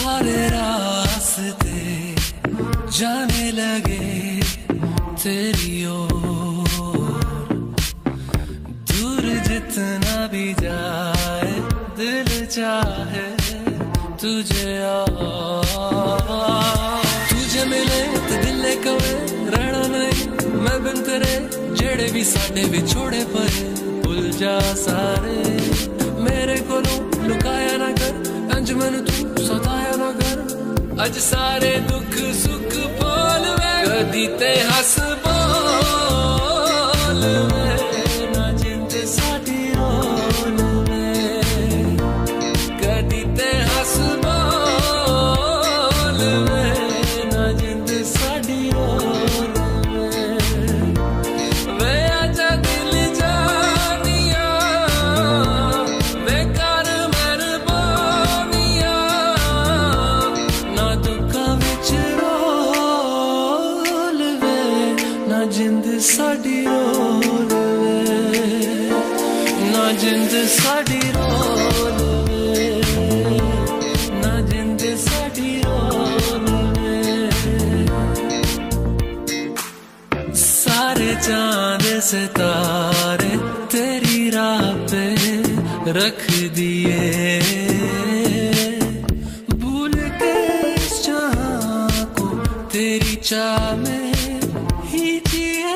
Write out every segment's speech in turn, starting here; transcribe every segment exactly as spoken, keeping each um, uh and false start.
सारे रास्ते जाने लगे तेरी ओर, दूर जितना भी जाए दिल चाहे तुझे और। तुझे मिले तो दिल कवे रहना नहीं मैं बिन तेरे, जेड़े भी साडे विछोड़े पए भुल जा सारे। मेरे कोलों लुकाया ना कर, अंज मैनू तू सताया ना कर, अज सारे दुख सुख बोल वे, कदी ते हस बोल वे, ना जिंद साडी रोल वे, कदी ते हस बोल वे, ना जिंद साडी रोल वे। वे आजा दिल जानिया वे कर मेहरबानिया, ना दुखा विच रोल वे, ना जिंद साडी रोल वे, ना जिंद साडी रोल वे, ना जिंद साडी रोल वे। सारे चांद सितारे तेरी राह पे रख दिए, भूल के इस जहां को तेरी चाह में ही जिए।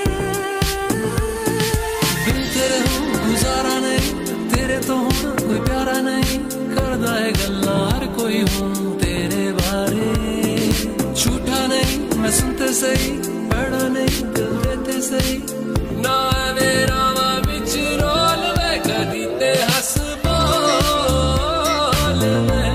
बिन तेरे हूँ गुजारा नहीं, तेरे तो होना कोई प्यारा नहीं, करदा है गल्ला हर कोई हूँ तेरे बारे। झूठा नहीं मैं सुनते सही, पढ़ा नहीं दिल देते सही, ना मेरा मां बिच रोल वे, कदी ते हस बोल वे,